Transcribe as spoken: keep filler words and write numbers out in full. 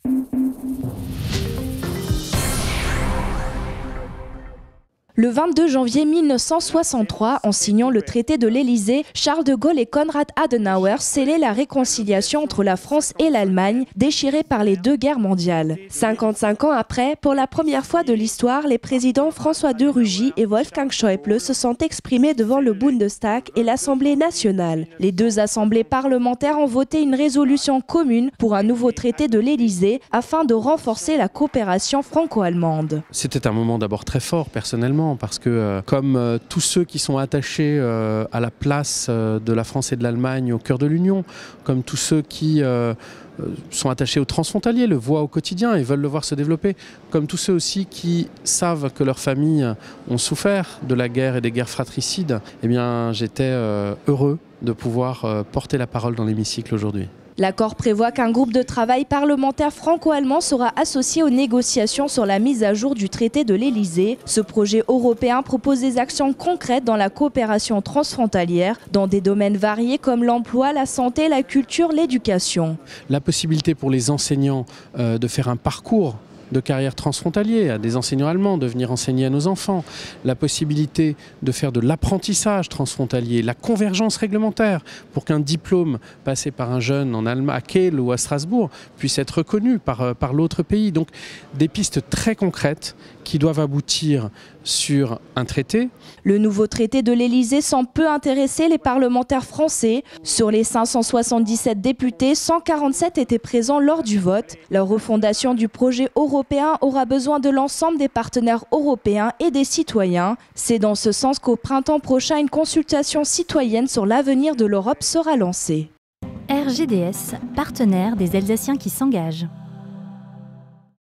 Le vingt-deux janvier mille neuf cent soixante-trois, en signant le traité de l'Élysée, Charles de Gaulle et Konrad Adenauer scellaient la réconciliation entre la France et l'Allemagne, déchirées par les deux guerres mondiales. cinquante-cinq ans après, pour la première fois de l'histoire, les présidents François de Rugy et Wolfgang Schäuble se sont exprimés devant le Bundestag et l'Assemblée nationale. Les deux assemblées parlementaires ont voté une résolution commune pour un nouveau traité de l'Élysée afin de renforcer la coopération franco-allemande. C'était un moment d'abord très fort personnellement, parce que euh, comme euh, tous ceux qui sont attachés euh, à la place euh, de la France et de l'Allemagne au cœur de l'Union, comme tous ceux qui euh, sont attachés au transfrontalier, le voient au quotidien et veulent le voir se développer, comme tous ceux aussi qui savent que leurs familles ont souffert de la guerre et des guerres fratricides, eh bien j'étais euh, heureux de pouvoir euh, porter la parole dans l'hémicycle aujourd'hui. L'accord prévoit qu'un groupe de travail parlementaire franco-allemand sera associé aux négociations sur la mise à jour du traité de l'Élysée. Ce projet européen propose des actions concrètes dans la coopération transfrontalière, dans des domaines variés comme l'emploi, la santé, la culture, l'éducation. La possibilité pour les enseignants euh, de faire un parcours de carrière transfrontalier, à des enseignants allemands de venir enseigner à nos enfants, la possibilité de faire de l'apprentissage transfrontalier, la convergence réglementaire pour qu'un diplôme passé par un jeune en Allemagne, à Kiel ou à Strasbourg puisse être reconnu par, par l'autre pays. Donc des pistes très concrètes qui doivent aboutir sur un traité. Le nouveau traité de l'Élysée semble peu intéresser les parlementaires français. Sur les cinq cent soixante-dix-sept députés, cent quarante-sept étaient présents lors du vote. La refondation du projet européen aura besoin de l'ensemble des partenaires européens et des citoyens. C'est dans ce sens qu'au printemps prochain, une consultation citoyenne sur l'avenir de l'Europe sera lancée. R G D S, partenaire des Alsaciens qui s'engagent.